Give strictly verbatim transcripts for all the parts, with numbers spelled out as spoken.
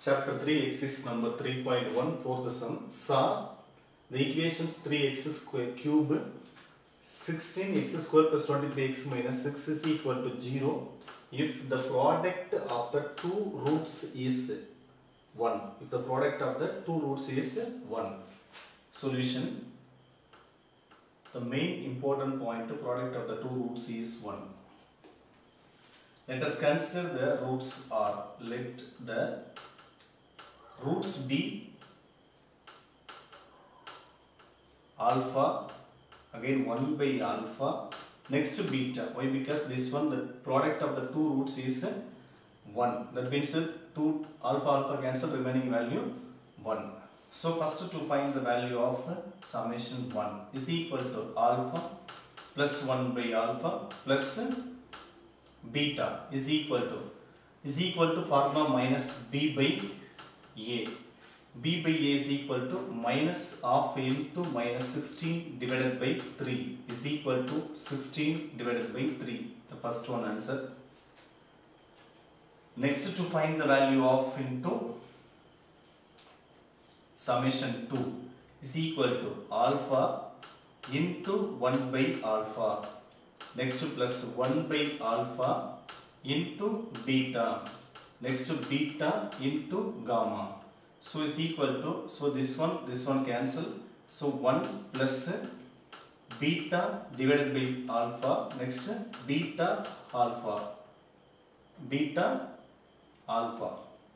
Chapter three, exercise number three point one, fourth sum. Solve the equations three x square cube, sixteen x square plus twenty-three x minus six is equal to zero if the product of the two roots is one. If the product of the two roots is one. Solution. The main important point, the product of the two roots is one. Let us consider the roots are. Let the roots be alpha, again one by alpha, next beta. Why? Because this one, the product of the two roots is one. That means two alpha alpha cancel, remaining value one. So first to find the value of summation one is equal to alpha plus one by alpha plus beta is equal to is equal to formula minus b by a. B by a is equal to minus half into minus sixteen divided by three is equal to sixteen divided by three. The first one answer. Next to find the value of into summation two is equal to alpha into one by alpha. Next plus one by alpha into beta. Next beta into gamma. So is equal to, so this one, this one cancel. So one plus beta divided by alpha. Next beta alpha. Beta alpha.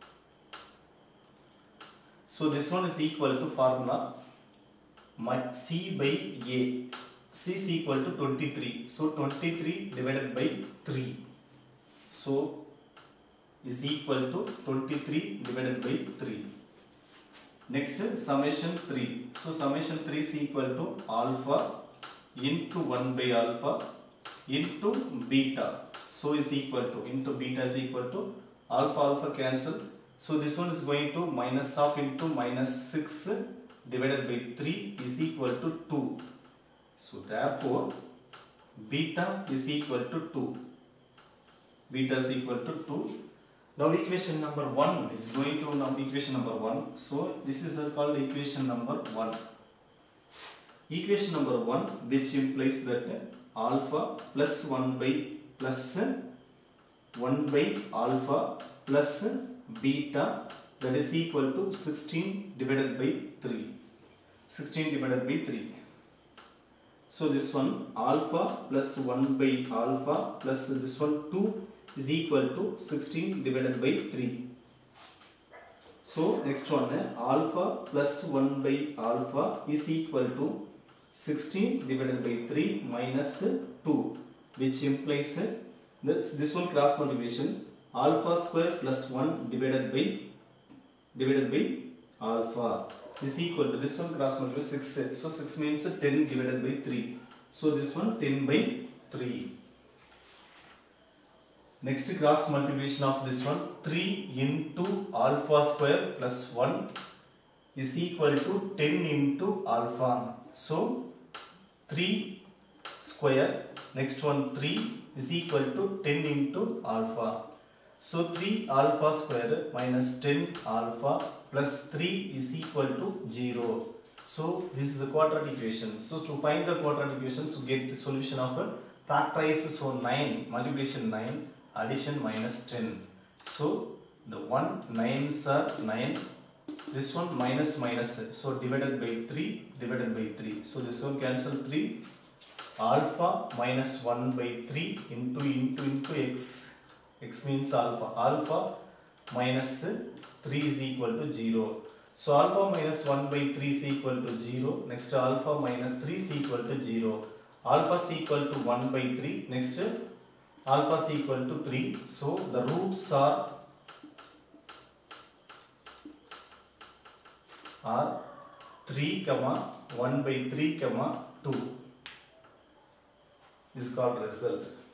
So this one is equal to formula C by A. C is equal to twenty-three. So twenty-three divided by three. So is equal to twenty-three divided by three. Next summation three. So summation three is equal to alpha into one by alpha into beta. So is equal to, into beta is equal to alpha alpha cancel. So this one is going to minus half into minus six divided by three is equal to two. So therefore beta is equal to two. Beta is equal to two. Now equation number one is going to now equation number one. So this is called equation number one. Equation number one, which implies that alpha plus one by plus one by alpha plus beta, that is equal to sixteen divided by three. sixteen divided by three. So this one alpha plus one by alpha plus this one two is equal to sixteen divided by three. So next one, alpha plus one by alpha is equal to sixteen divided by three minus two, which implies this, this one cross multiplication, alpha square plus one divided by divided by alpha is equal to this one cross multiplication six. So six means ten divided by three. So this one ten by three. Next cross multiplication of this one, three into alpha square plus one is equal to ten into alpha. So three square, next one three is equal to ten into alpha. So three alpha square minus ten alpha plus three is equal to zero. So this is the quadratic equation. So to find the quadratic equation, so get the solution of a factorize. So nine, multiplication nine, addition minus ten. So the one nines are nine. This one minus minus. So divided by three, divided by three. So this one cancel three. Alpha minus one by three into into into x. X means alpha. Alpha minus three is equal to zero. So alpha minus one by three is equal to zero. Next alpha minus three is equal to zero. Alpha is equal to one by three. Next alpha is equal to three. So the roots are are three comma one by three comma two. This is called result.